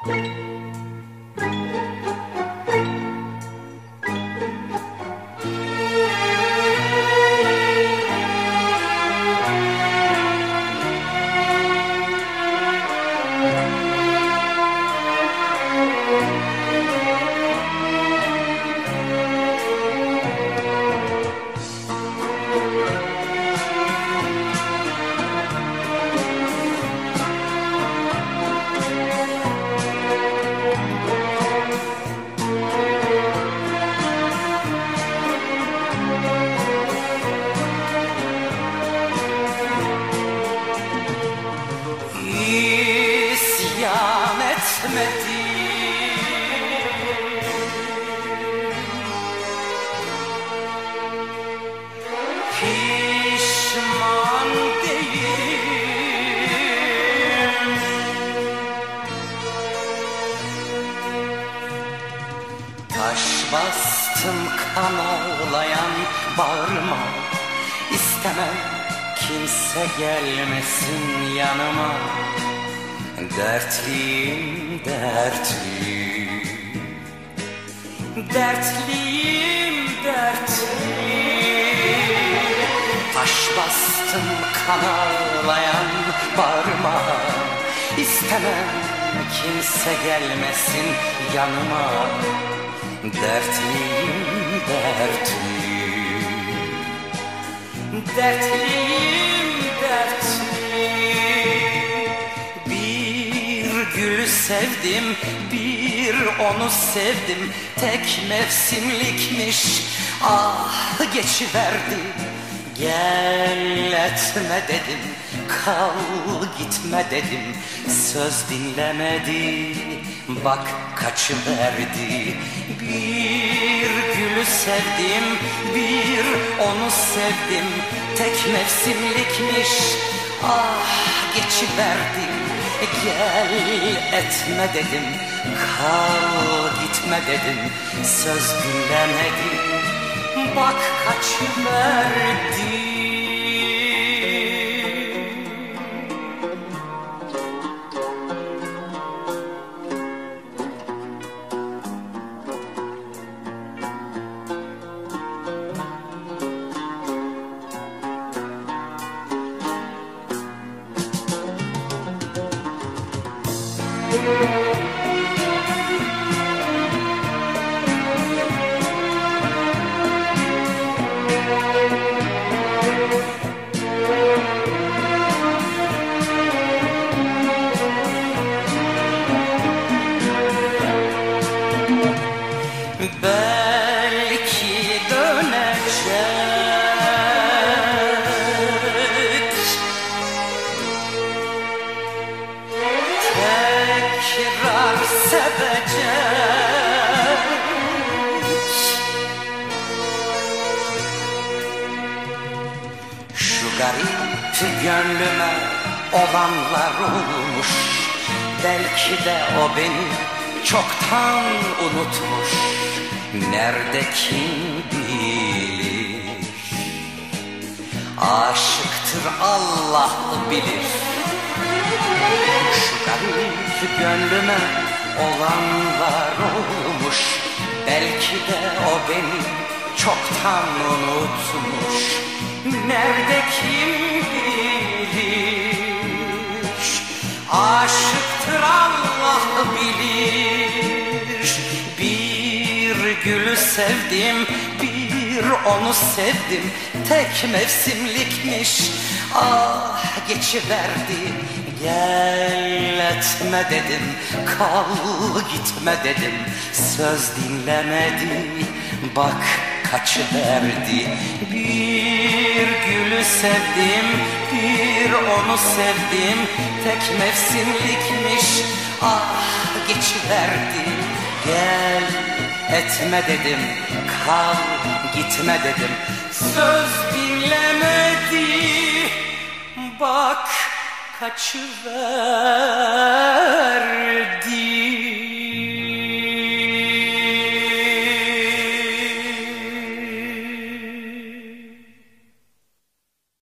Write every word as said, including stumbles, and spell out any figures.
İsyan etmedi, pişman değilim. Taş bastım kan ağlayan bağrıma, istemem kimse gelmesin yanıma. Dertliyim, dertli, dertliyim, dertli. Taş bastım kan ağlayan bağrıma, istemem kimse gelmesin yanıma. Dertliyim, dertli, dertliyim, dertli. Bir gülü sevdim, bir onu sevdim. Tek mevsimlikmiş, ah geçiverdi. Gel etme dedim, kal gitme dedim. Söz dinlemedi, bak kaçıverdi. Bir gülü sevdim, bir onu sevdim. Tek mevsimlikmiş, ah geçiverdi. Gel etme dedim, kal gitme dedim. Söz dinlemedi, bak kaçıverdi. Belki dönecek, tekrar sevecek. Şu garip gönlüme olanlar olmuş. Belki de o beni çoktan unutmuş. Nerede kim bilir, aşıktır Allah bilir. Şu garip gönlüme olanlar olmuş. Belki de o beni çoktan unutmuş. Nerede kim bilir, aşıktır Allah bilir. Bir gülü sevdim, bir onu sevdim. Tek mevsimlikmiş, ah geçiverdi. Gel etme dedim, kal gitme dedim. Söz dinlemedi, bak kaçıverdi. Bir gülü sevdim, bir onu sevdim. Tek mevsimlikmiş, ah geçiverdi. Gel etme dedim, kal gitme dedim. Söz dinlemedi, bak kaçıverdi.